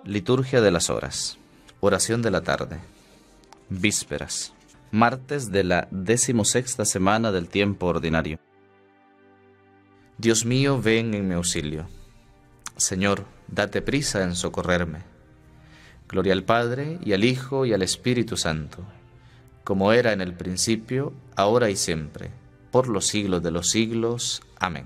Liturgia de las horas. Oración de la tarde. Vísperas. Martes de la 16ª semana del tiempo ordinario. Dios mío, ven en mi auxilio. Señor, date prisa en socorrerme. Gloria al Padre, y al Hijo, y al Espíritu Santo, como era en el principio, ahora y siempre, por los siglos de los siglos. Amén.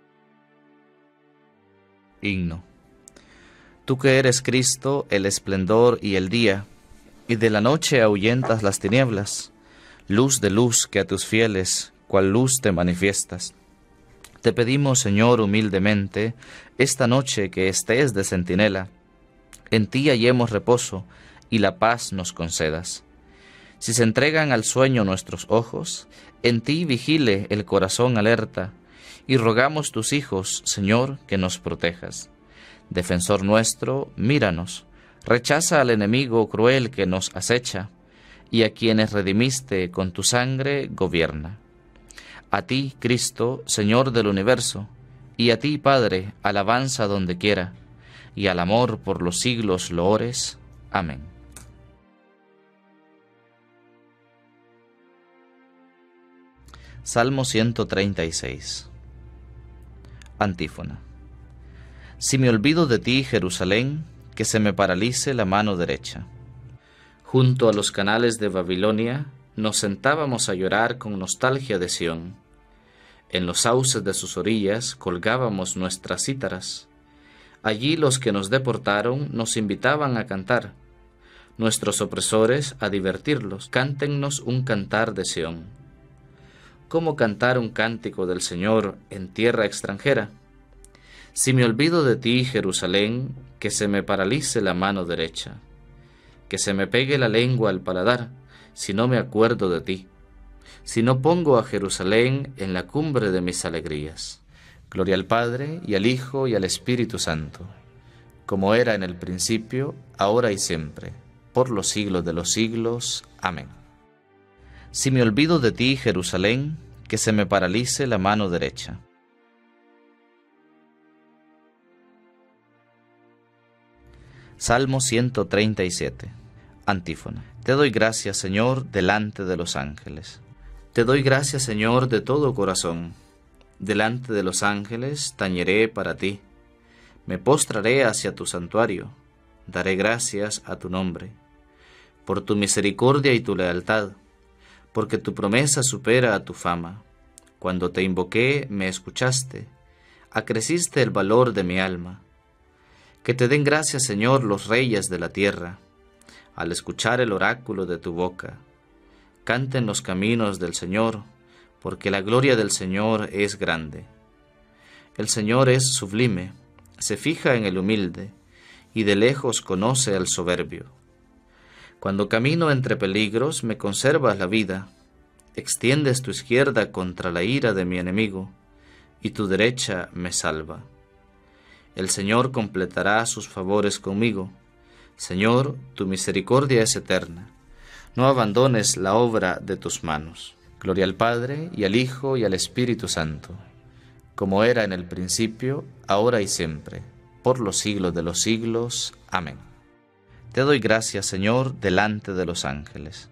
Himno. Tú que eres Cristo, el esplendor y el día, y de la noche ahuyentas las tinieblas, luz de luz que a tus fieles, cual luz te manifiestas. Te pedimos, Señor, humildemente, esta noche que estés de centinela, en ti hallemos reposo y la paz nos concedas. Si se entregan al sueño nuestros ojos, en ti vigile el corazón alerta, y rogamos tus hijos, Señor, que nos protejas. Defensor nuestro, míranos, rechaza al enemigo cruel que nos acecha, y a quienes redimiste con tu sangre, gobierna. A ti, Cristo, Señor del universo, y a ti, Padre, alabanza donde quiera, y al amor por los siglos loores. Amén. Salmo 136. Antífona. Si me olvido de ti, Jerusalén, que se me paralice la mano derecha. Junto a los canales de Babilonia nos sentábamos a llorar con nostalgia de Sión. En los sauces de sus orillas colgábamos nuestras cítaras. Allí los que nos deportaron nos invitaban a cantar, nuestros opresores a divertirlos. Cántennos un cantar de Sión. ¿Cómo cantar un cántico del Señor en tierra extranjera? Si me olvido de ti, Jerusalén, que se me paralice la mano derecha, que se me pegue la lengua al paladar, si no me acuerdo de ti, si no pongo a Jerusalén en la cumbre de mis alegrías. Gloria al Padre, y al Hijo, y al Espíritu Santo, como era en el principio, ahora y siempre, por los siglos de los siglos. Amén. Si me olvido de ti, Jerusalén, que se me paralice la mano derecha. Salmo 137. Antífona. Te doy gracias, Señor, delante de los ángeles. Te doy gracias, Señor, de todo corazón. Delante de los ángeles tañeré para ti. Me postraré hacia tu santuario. Daré gracias a tu nombre. Por tu misericordia y tu lealtad, porque tu promesa supera a tu fama. Cuando te invoqué, me escuchaste. Acreciste el valor de mi alma. Que te den gracias, Señor, los reyes de la tierra, al escuchar el oráculo de tu boca. Canten los caminos del Señor, porque la gloria del Señor es grande. El Señor es sublime, se fija en el humilde, y de lejos conoce al soberbio. Cuando camino entre peligros, me conservas la vida. Extiendes tu izquierda contra la ira de mi enemigo, y tu derecha me salva. El Señor completará sus favores conmigo. Señor, tu misericordia es eterna. No abandones la obra de tus manos. Gloria al Padre, y al Hijo, y al Espíritu Santo, como era en el principio, ahora y siempre, por los siglos de los siglos. Amén. Te doy gracias, Señor, delante de los ángeles.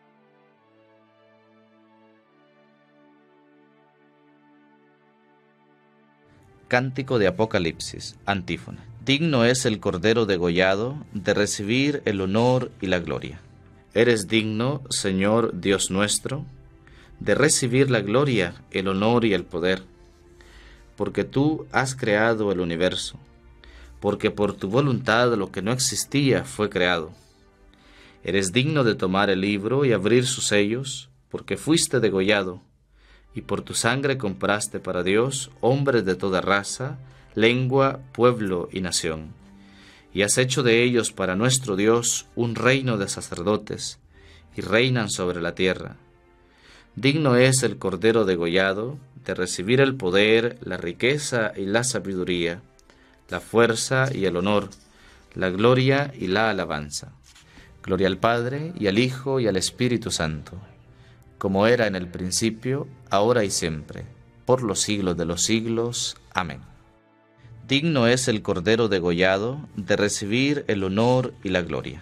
Cántico de Apocalipsis. Antífona. Digno es el Cordero degollado de recibir el honor y la gloria. Eres digno, Señor Dios nuestro, de recibir la gloria, el honor y el poder, porque tú has creado el universo, porque por tu voluntad lo que no existía fue creado. Eres digno de tomar el libro y abrir sus sellos, porque fuiste degollado, y por tu sangre compraste para Dios hombres de toda raza, lengua, pueblo y nación. Y has hecho de ellos para nuestro Dios un reino de sacerdotes, y reinan sobre la tierra. Digno es el Cordero degollado de recibir el poder, la riqueza y la sabiduría, la fuerza y el honor, la gloria y la alabanza. Gloria al Padre, y al Hijo, y al Espíritu Santo, como era en el principio, ahora y siempre, por los siglos de los siglos. Amén. Digno es el Cordero degollado de recibir el honor y la gloria.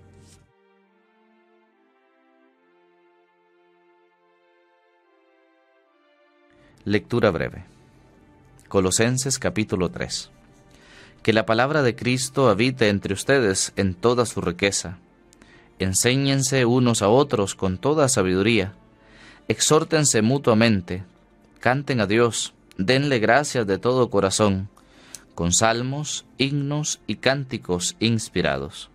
Lectura breve. Colosenses capítulo 3. Que la palabra de Cristo habite entre ustedes en toda su riqueza. Enséñense unos a otros con toda sabiduría. Exhórtense mutuamente. Canten a Dios. Denle gracias de todo corazón, con salmos, himnos y cánticos inspirados.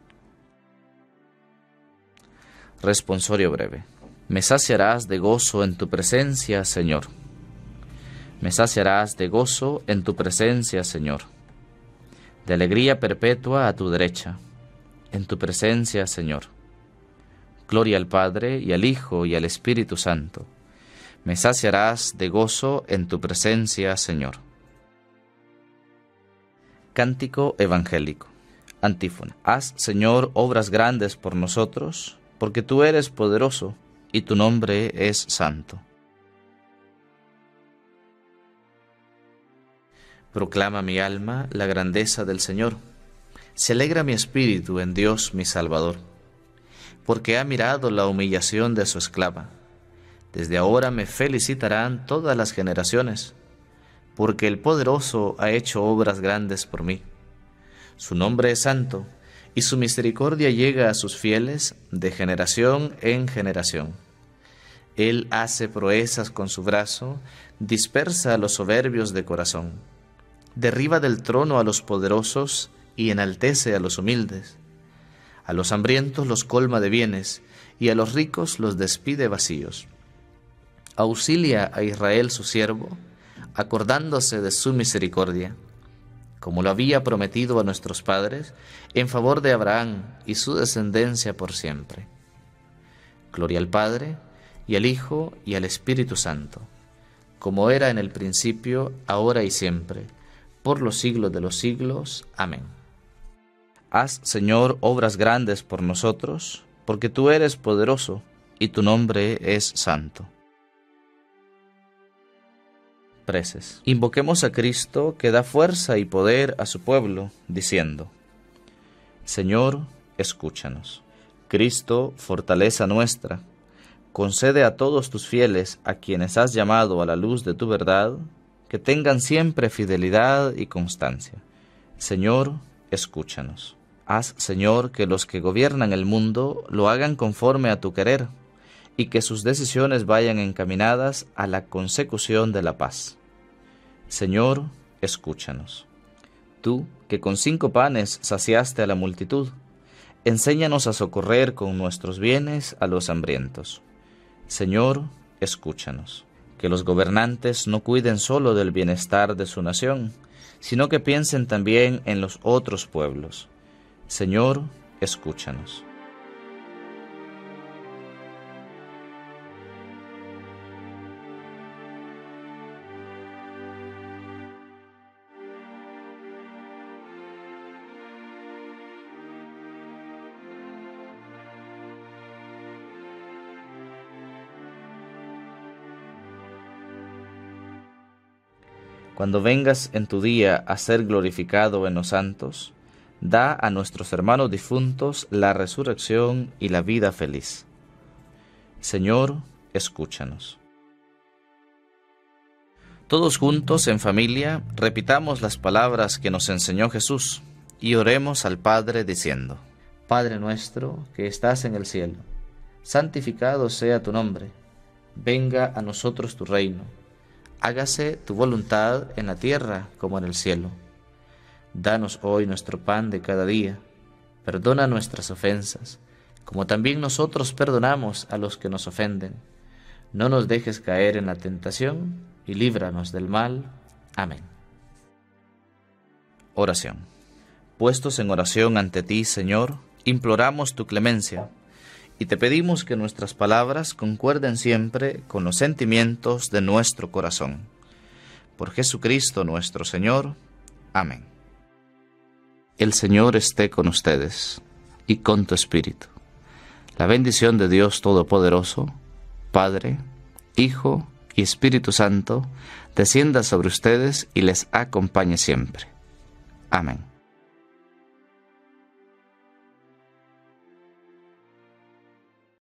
Responsorio breve. Me saciarás de gozo en tu presencia, Señor. Me saciarás de gozo en tu presencia, Señor. De alegría perpetua a tu derecha, en tu presencia, Señor. Gloria al Padre, y al Hijo, y al Espíritu Santo. Me saciarás de gozo en tu presencia, Señor. Cántico evangélico. Antífona. Haz, Señor, obras grandes por nosotros, porque tú eres poderoso, y tu nombre es santo. Proclama mi alma la grandeza del Señor. Se alegra mi espíritu en Dios mi Salvador, porque ha mirado la humillación de su esclava. Desde ahora me felicitarán todas las generaciones, porque el poderoso ha hecho obras grandes por mí. Su nombre es santo, y su misericordia llega a sus fieles de generación en generación. Él hace proezas con su brazo, dispersa a los soberbios de corazón. Derriba del trono a los poderosos y enaltece a los humildes. A los hambrientos los colma de bienes, y a los ricos los despide vacíos. Auxilia a Israel su siervo, acordándose de su misericordia, como lo había prometido a nuestros padres, en favor de Abraham y su descendencia por siempre. Gloria al Padre, y al Hijo, y al Espíritu Santo, como era en el principio, ahora y siempre, por los siglos de los siglos. Amén. Haz, Señor, obras grandes por nosotros, porque tú eres poderoso, y tu nombre es santo. Preces. Invoquemos a Cristo, que da fuerza y poder a su pueblo, diciendo: Señor, escúchanos. Cristo, fortaleza nuestra, concede a todos tus fieles, a quienes has llamado a la luz de tu verdad, que tengan siempre fidelidad y constancia. Señor, escúchanos. Haz, Señor, que los que gobiernan el mundo lo hagan conforme a tu querer, y que sus decisiones vayan encaminadas a la consecución de la paz. Señor, escúchanos. Tú, que con 5 panes saciaste a la multitud, enséñanos a socorrer con nuestros bienes a los hambrientos. Señor, escúchanos. Que los gobernantes no cuiden solo del bienestar de su nación, sino que piensen también en los otros pueblos. Señor, escúchanos. Cuando vengas en tu día a ser glorificado en los santos, da a nuestros hermanos difuntos la resurrección y la vida feliz. Señor, escúchanos. Todos juntos en familia repitamos las palabras que nos enseñó Jesús y oremos al Padre diciendo: Padre nuestro que estás en el cielo, santificado sea tu nombre. Venga a nosotros tu reino. Hágase tu voluntad en la tierra como en el cielo. Danos hoy nuestro pan de cada día. Perdona nuestras ofensas, como también nosotros perdonamos a los que nos ofenden. No nos dejes caer en la tentación, y líbranos del mal. Amén. Oración. Puestos en oración ante ti, Señor, imploramos tu clemencia, y te pedimos que nuestras palabras concuerden siempre con los sentimientos de nuestro corazón. Por Jesucristo nuestro Señor. Amén. El Señor esté con ustedes y con tu espíritu. La bendición de Dios Todopoderoso, Padre, Hijo y Espíritu Santo, descienda sobre ustedes y les acompañe siempre. Amén.